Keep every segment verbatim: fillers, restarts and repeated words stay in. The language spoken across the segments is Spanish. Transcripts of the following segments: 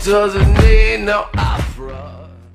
doesn't need no opera.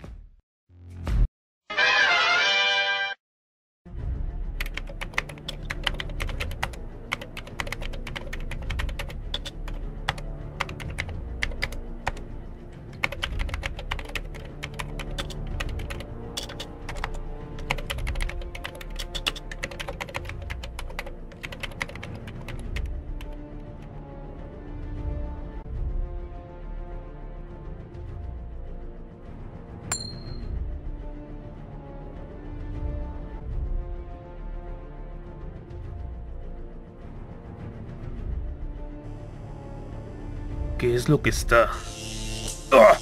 ¿Qué es lo que está? ¡Ah!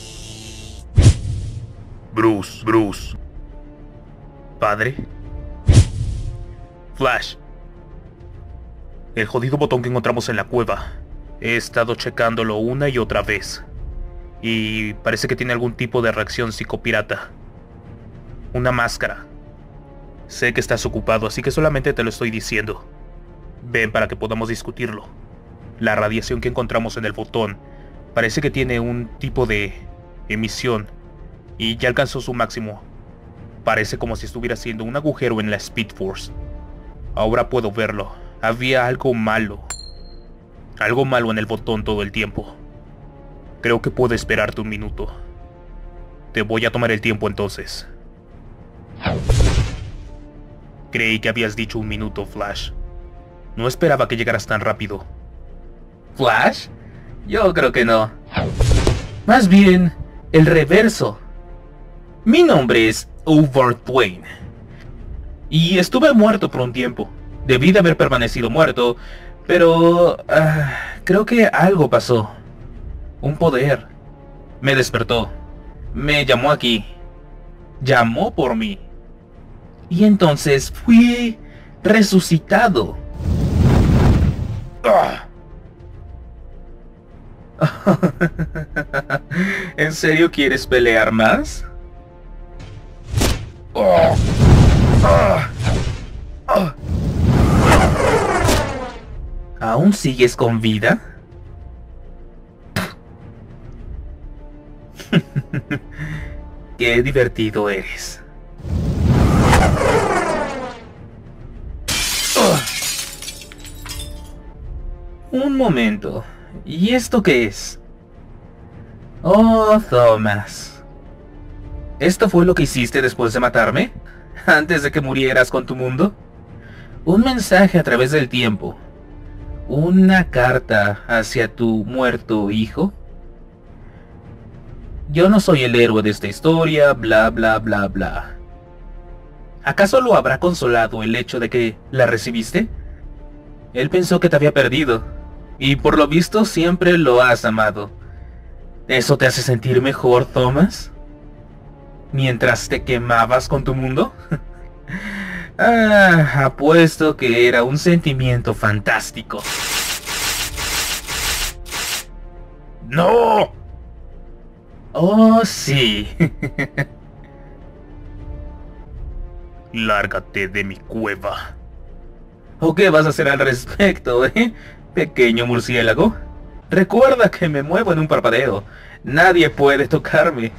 Bruce, Bruce. ¿Padre? Flash. El jodido botón que encontramos en la cueva. He estado checándolo una y otra vez. Y parece que tiene algún tipo de reacción psicopirata. Una máscara. Sé que estás ocupado, así que solamente te lo estoy diciendo. Ven para que podamos discutirlo. La radiación que encontramos en el botón parece que tiene un tipo de emisión y ya alcanzó su máximo. Parece como si estuviera haciendo un agujero en la Speed Force. Ahora puedo verlo. Había algo malo. Algo malo en el botón todo el tiempo. Creo que puedo esperarte un minuto. Te voy a tomar el tiempo entonces. Creí que habías dicho un minuto, Flash. No esperaba que llegaras tan rápido. ¿Flash? Yo creo que no. Más bien, el reverso. Mi nombre es Howard Wayne. Y estuve muerto por un tiempo. Debí de haber permanecido muerto, pero... Uh, creo que algo pasó. Un poder. Me despertó. Me llamó aquí. Llamó por mí. Y entonces fui resucitado. ¡Ah! ¿En serio quieres pelear más? Oh. Oh. Oh. ¿Aún sigues con vida? Qué divertido eres. Oh. Un momento. ¿Y esto qué es? Oh, Thomas. ¿Esto fue lo que hiciste después de matarme? ¿Antes de que murieras con tu mundo? Un mensaje a través del tiempo. ¿Una carta hacia tu muerto hijo? Yo no soy el héroe de esta historia, bla bla bla bla. ¿Acaso lo habrá consolado el hecho de que la recibiste? Él pensó que te había perdido. Y por lo visto siempre lo has amado. ¿Eso te hace sentir mejor, Thomas? ¿Mientras te quemabas con tu mundo? Ah, apuesto que era un sentimiento fantástico. ¡No! Oh, sí. Lárgate de mi cueva. ¿O qué vas a hacer al respecto, eh? Pequeño murciélago. Recuerda que me muevo en un parpadeo. Nadie puede tocarme.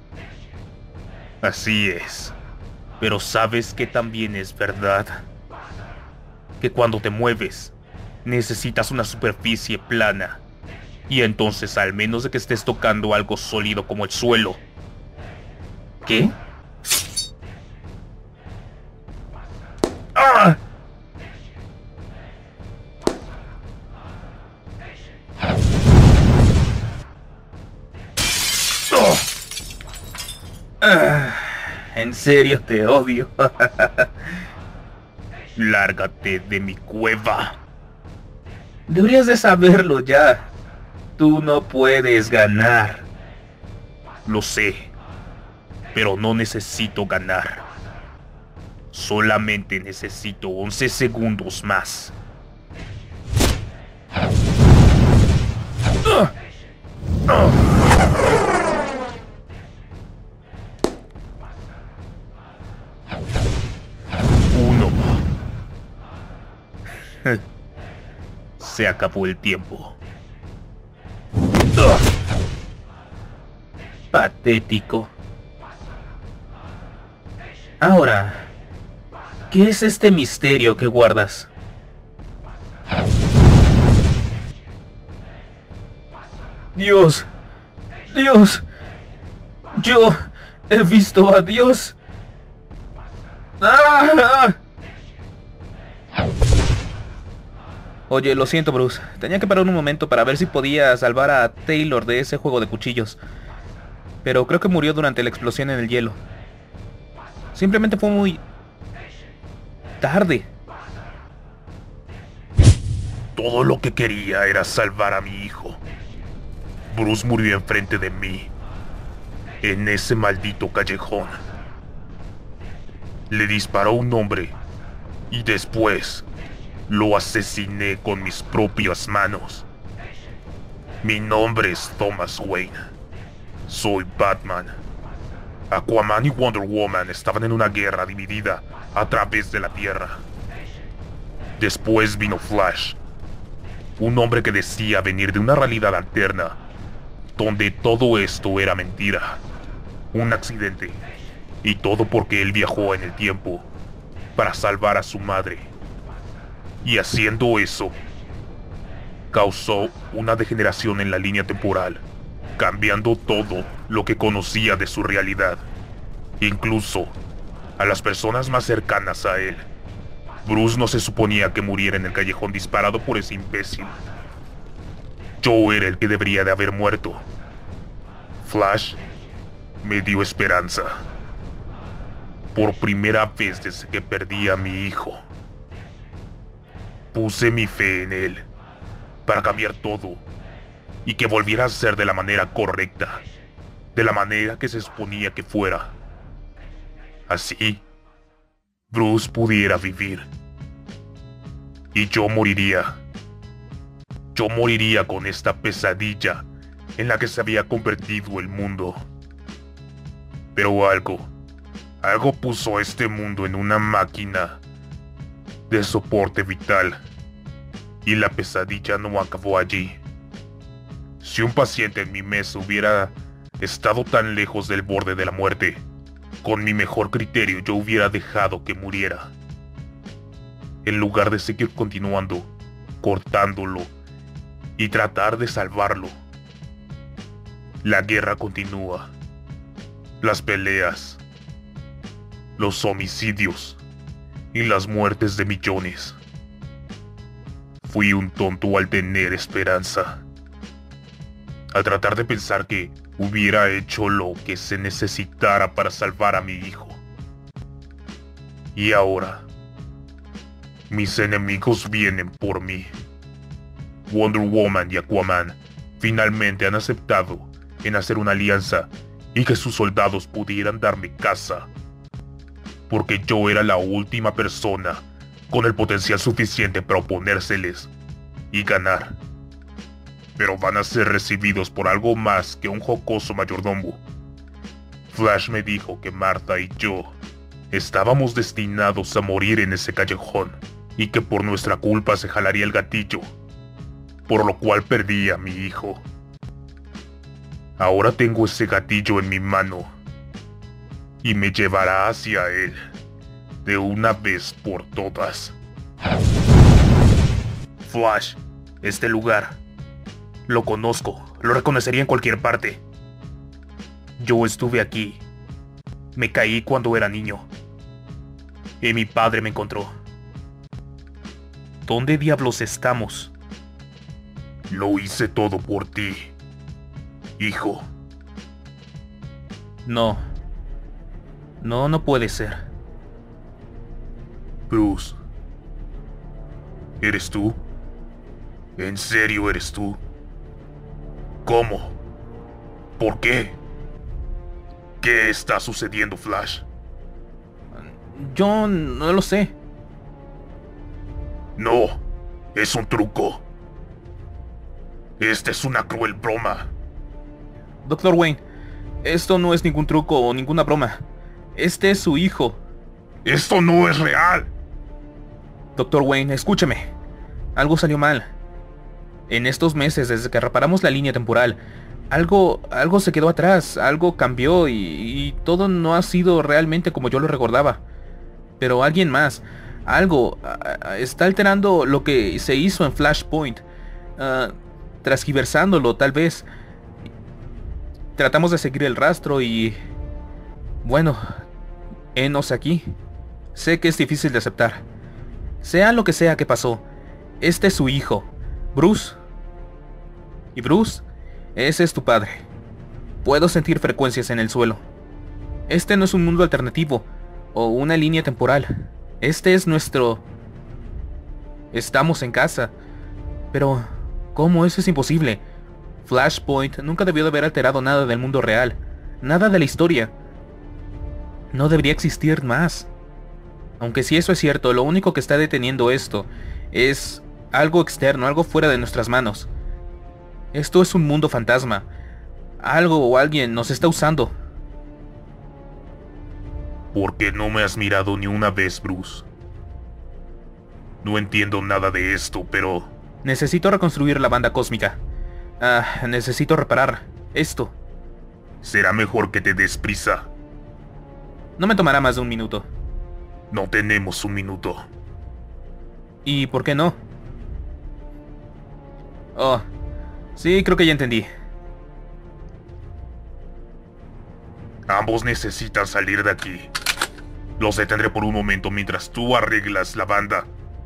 Así es. Pero sabes que también es verdad. Que cuando te mueves, necesitas una superficie plana. Y entonces, al menos de que estés tocando algo sólido como el suelo. ¿Qué? ¡Ah! Ah, en serio te odio. Lárgate de mi cueva. Deberías de saberlo ya. Tú no puedes ganar. Lo sé, pero no necesito ganar. Solamente necesito once segundos más. Uh, uh. Uno. Se acabó el tiempo. Patético. Ahora, ¿qué es este misterio que guardas? Dios, Dios, yo he visto a Dios. ¡Ah! Oye, lo siento, Bruce. Tenía que parar un momento para ver si podía salvar a Taylor de ese juego de cuchillos. Pero creo que murió durante la explosión en el hielo. Simplemente fue muy... tarde. Todo lo que quería era salvar a mi hijo. Bruce murió enfrente de mí, en ese maldito callejón. Le disparó un hombre y después lo asesiné con mis propias manos. Mi nombre es Thomas Wayne. Soy Batman. Aquaman y Wonder Woman estaban en una guerra dividida a través de la Tierra. Después vino Flash, un hombre que decía venir de una realidad alterna, donde todo esto era mentira, un accidente, y todo porque él viajó en el tiempo para salvar a su madre. Y haciendo eso, causó una degeneración en la línea temporal, cambiando todo lo que conocía de su realidad, incluso a las personas más cercanas a él. Bruce no se suponía que muriera en el callejón disparado por ese imbécil. Yo era el que debería de haber muerto. Flash me dio esperanza. Por primera vez desde que perdí a mi hijo. Puse mi fe en él para cambiar todo y que volviera a ser de la manera correcta, de la manera que se suponía que fuera. Así, Bruce pudiera vivir. Y yo moriría. Yo moriría con esta pesadilla en la que se había convertido el mundo. Pero algo, algo puso a este mundo en una máquina de soporte vital. Y la pesadilla no acabó allí. Si un paciente en mi mesa hubiera estado tan lejos del borde de la muerte, con mi mejor criterio yo hubiera dejado que muriera. En lugar de seguir continuando, cortándolo y tratar de salvarlo. La guerra continúa. Las peleas, los homicidios y las muertes de millones. Fui un tonto al tener esperanza. Al tratar de pensar que hubiera hecho lo que se necesitara para salvar a mi hijo. Y ahora, mis enemigos vienen por mí. Wonder Woman y Aquaman finalmente han aceptado en hacer una alianza y que sus soldados pudieran darme caza. Porque yo era la última persona con el potencial suficiente para oponérseles y ganar. Pero van a ser recibidos por algo más que un jocoso mayordomo. Flash me dijo que Martha y yo estábamos destinados a morir en ese callejón y que por nuestra culpa se jalaría el gatillo, por lo cual perdí a mi hijo. Ahora tengo ese gatillo en mi mano y me llevará hacia él de una vez por todas. Flash, este lugar lo conozco, lo reconocería en cualquier parte. Yo estuve aquí. Me caí cuando era niño. Y mi padre me encontró. ¿Dónde diablos estamos? Lo hice todo por ti, hijo. No. No, no puede ser. Bruce. ¿Eres tú? ¿En serio eres tú? ¿Cómo? ¿Por qué? ¿Qué está sucediendo, Flash? Yo no lo sé. No, es un truco. Esta es una cruel broma. doctor Wayne, esto no es ningún truco o ninguna broma. Este es su hijo. ¡Esto no es real! doctor Wayne, escúcheme. Algo salió mal. En estos meses, desde que reparamos la línea temporal, Algo, algo se quedó atrás, algo cambió y, y todo no ha sido realmente como yo lo recordaba. Pero alguien más, algo, uh, está alterando lo que se hizo en Flashpoint. Uh, transgiversándolo, tal vez. Tratamos de seguir el rastro y... Bueno, henos aquí. Sé que es difícil de aceptar. Sea lo que sea que pasó, este es su hijo, Bruce. Y Bruce, ese es tu padre. Puedo sentir frecuencias en el suelo. Este no es un mundo alternativo o una línea temporal. Este es nuestro... Estamos en casa. Pero, ¿cómo? Eso es imposible. Flashpoint nunca debió de haber alterado nada del mundo real. Nada de la historia. No debería existir más. Aunque si eso es cierto, lo único que está deteniendo esto es algo externo, algo fuera de nuestras manos. Esto es un mundo fantasma. Algo o alguien nos está usando. ¿Por qué no me has mirado ni una vez, Bruce? No entiendo nada de esto, pero... Necesito reconstruir la banda cósmica. Ah, necesito reparar esto. Será mejor que te des prisa. No me tomará más de un minuto. No tenemos un minuto. ¿Y por qué no? Oh, sí, creo que ya entendí. Ambos necesitan salir de aquí. Los detendré por un momento mientras tú arreglas la banda.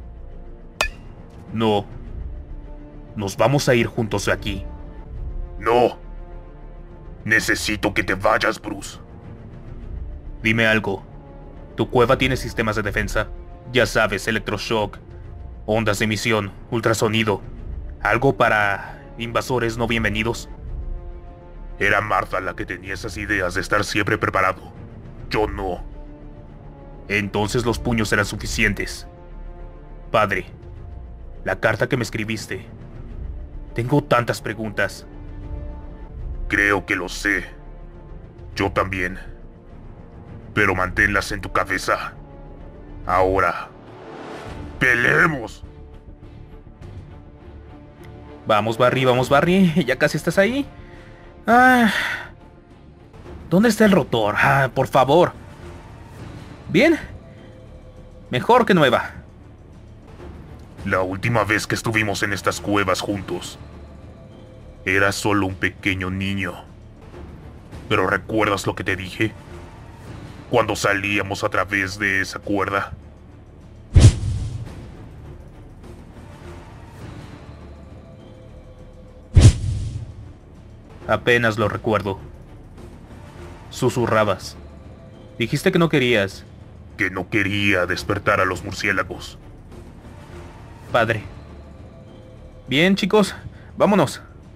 No. Nos vamos a ir juntos de aquí. No. Necesito que te vayas, Bruce. Dime algo. Tu cueva tiene sistemas de defensa. Ya sabes, electroshock, ondas de emisión, ultrasonido. ¿Algo para invasores no bienvenidos? Era Martha la que tenía esas ideas de estar siempre preparado. Yo no. Entonces los puños eran suficientes. Padre, la carta que me escribiste. Tengo tantas preguntas. Creo que lo sé. Yo también. Pero manténlas en tu cabeza. Ahora. ¡Peleemos! Vamos, Barry, vamos, Barry. Ya casi estás ahí. Ah. ¿Dónde está el rotor? Ah, por favor. Bien. Mejor que nueva. La última vez que estuvimos en estas cuevas juntos, era solo un pequeño niño. ¿Pero recuerdas lo que te dije? Cuando salíamos a través de esa cuerda. Apenas lo recuerdo. Susurrabas. Dijiste que no querías. Que no quería despertar a los murciélagos. Padre. Bien, chicos, vámonos.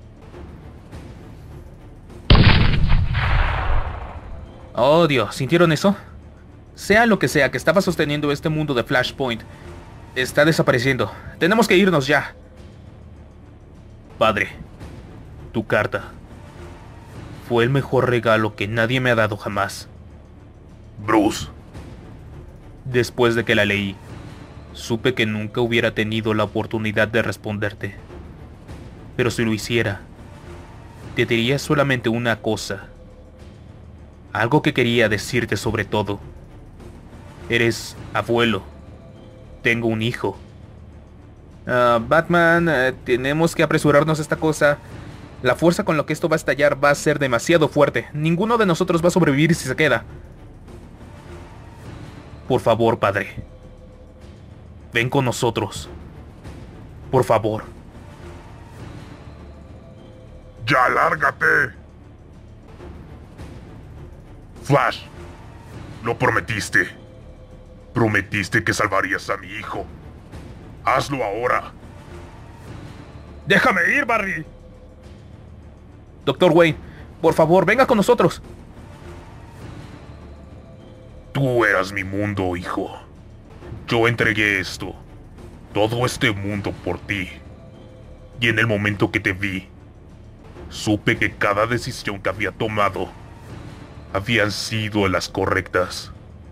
Oh, Dios, ¿sintieron eso? Sea lo que sea que estaba sosteniendo este mundo de Flashpoint, está desapareciendo. Tenemos que irnos ya. Padre, tu carta fue el mejor regalo que nadie me ha dado jamás. Bruce. Después de que la leí, supe que nunca hubiera tenido la oportunidad de responderte. Pero si lo hiciera, te diría solamente una cosa. Algo que quería decirte sobre todo. Eres abuelo. Tengo un hijo. Uh, Batman, uh, tenemos que apresurarnos a esta cosa. La fuerza con la que esto va a estallar va a ser demasiado fuerte. Ninguno de nosotros va a sobrevivir si se queda. Por favor, padre. Ven con nosotros. Por favor. ¡Ya lárgate! Flash, lo prometiste. Prometiste que salvarías a mi hijo. Hazlo ahora. ¡Déjame ir, Barry! Doctor Wayne, por favor, venga con nosotros. Tú eras mi mundo, hijo. Yo entregué esto, todo este mundo por ti. Y en el momento que te vi, supe que cada decisión que había tomado habían sido las correctas.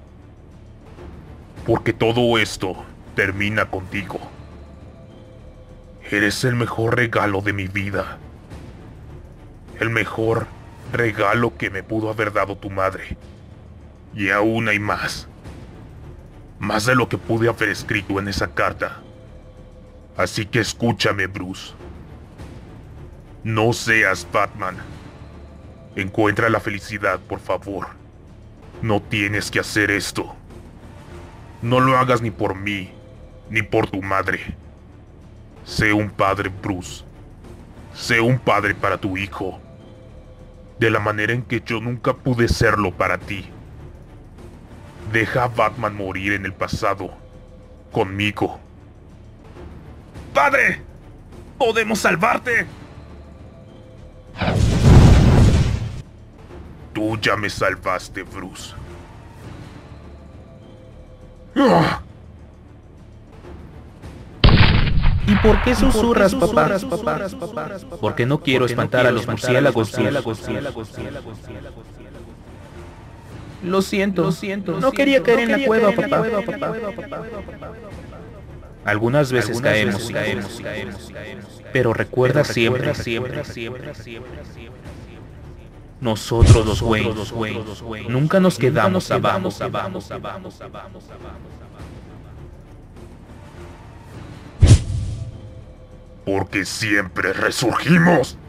Porque todo esto termina contigo. Eres el mejor regalo de mi vida. El mejor regalo que me pudo haber dado tu madre. Y aún hay más. Más de lo que pude haber escrito en esa carta. Así que escúchame, Bruce. No seas Batman. Encuentra la felicidad, por favor. No tienes que hacer esto. No lo hagas ni por mí, ni por tu madre. Sé un padre, Bruce. Sé un padre para tu hijo. De la manera en que yo nunca pude serlo para ti. Deja a Batman morir en el pasado. Conmigo. ¡Padre! ¡Podemos salvarte! Tú ya me salvaste, Bruce. ¡Ah! ¿Y por qué susurras, papá? Porque no quiero espantar a los murciélagos. Lo siento, lo siento. No quería caer en la cueva, papá. Algunas veces caemos, caemos, caemos. Pero recuerda siempre, siempre, siempre, siempre. Nosotros los Wayne, nunca nos quedamos abajo, abajo, abajo, abajo. Porque siempre resurgimos.